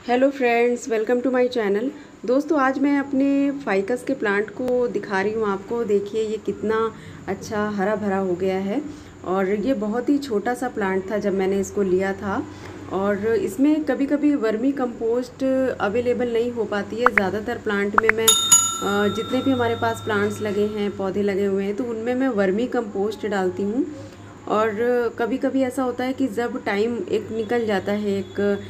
Hello friends, welcome to my channel. दोस्तों, आज मैं अपने फाइकस के प्लांट को दिखा रही हूँ आपको। देखिए ये कितना अच्छा हरा भरा हो गया है। और ये बहुत ही छोटा सा प्लांट था जब मैंने इसको लिया था। और इसमें कभी कभी वर्मी कंपोस्ट अवेलेबल नहीं हो पाती है। ज़्यादातर प्लांट में मैं जितने भी हमारे पास प्लांट्स लगे हैं, पौधे लगे हुए हैं, तो उनमें मैं वर्मी कंपोस्ट डालती हूँ। और कभी कभी ऐसा होता है कि जब टाइम एक निकल जाता है,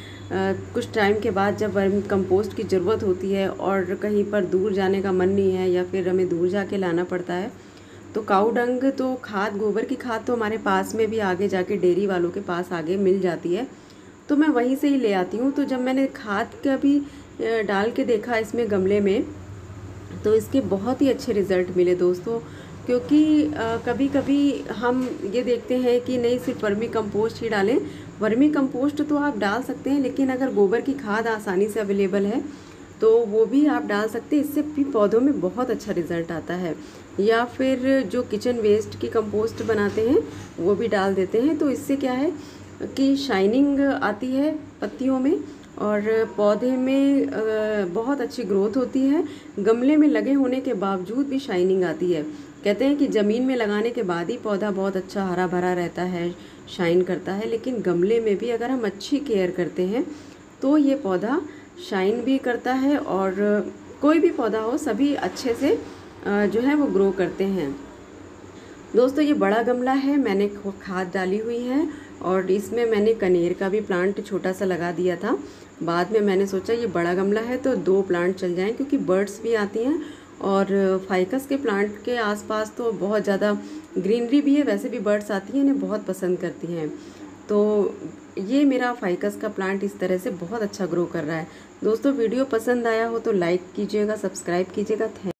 कुछ टाइम के बाद जब वर्मी कंपोस्ट की ज़रूरत होती है और कहीं पर दूर जाने का मन नहीं है या फिर हमें दूर जाके लाना पड़ता है, तो काऊ डंग तो खाद, गोबर की खाद तो हमारे पास में भी आगे जाके डेयरी वालों के पास आगे मिल जाती है, तो मैं वहीं से ही ले आती हूँ। तो जब मैंने खाद का भी डाल के देखा इसमें गमले में, तो इसके बहुत ही अच्छे रिज़ल्ट मिले दोस्तों। क्योंकि कभी कभी हम ये देखते हैं कि नहीं सिर्फ वर्मी कंपोस्ट ही डालें। वर्मी कंपोस्ट तो आप डाल सकते हैं, लेकिन अगर गोबर की खाद आसानी से अवेलेबल है तो वो भी आप डाल सकते हैं। इससे भी पौधों में बहुत अच्छा रिज़ल्ट आता है। या फिर जो किचन वेस्ट की कंपोस्ट बनाते हैं वो भी डाल देते हैं। तो इससे क्या है कि शाइनिंग आती है पत्तियों में और पौधे में बहुत अच्छी ग्रोथ होती है। गमले में लगे होने के बावजूद भी शाइनिंग आती है। कहते हैं कि ज़मीन में लगाने के बाद ही पौधा बहुत अच्छा हरा भरा रहता है, शाइन करता है, लेकिन गमले में भी अगर हम अच्छी केयर करते हैं तो ये पौधा शाइन भी करता है। और कोई भी पौधा हो, सभी अच्छे से जो है वो ग्रो करते हैं। दोस्तों, ये बड़ा गमला है, मैंने खाद डाली हुई है और इसमें मैंने कनेर का भी प्लांट छोटा सा लगा दिया था। बाद में मैंने सोचा ये बड़ा गमला है तो 2 प्लांट चल जाएं, क्योंकि बर्ड्स भी आती हैं और फाइकस के प्लांट के आसपास तो बहुत ज़्यादा ग्रीनरी भी है। वैसे भी बर्ड्स आती हैं, इन्हें बहुत पसंद करती हैं। तो ये मेरा फाइकस का प्लांट इस तरह से बहुत अच्छा ग्रो कर रहा है। दोस्तों, वीडियो पसंद आया हो तो लाइक कीजिएगा, सब्सक्राइब कीजिएगा।